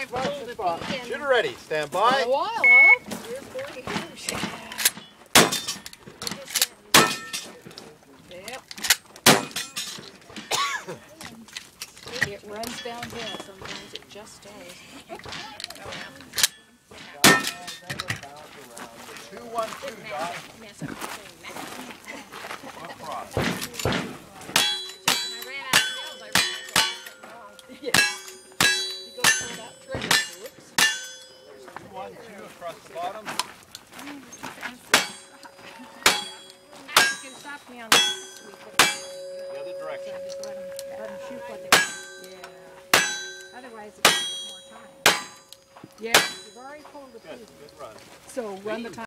I pulled the peak in. Shooter ready. Stand For by. a while, huh? 3 or 4 years. Yep. It runs downhill. Sometimes it just does. 212, Doc. Mess up the thing. Across. When I ran out of nails, I realized I was putting wrong. Yeah. You go pull that trigger. Whoops. 212 across the bottom. You can stop me on this week. The other direction. Just let them shoot what they want. Yeah. Otherwise, it takes more time. Yeah. You've already pulled the Good. peak. Good run. So run the time.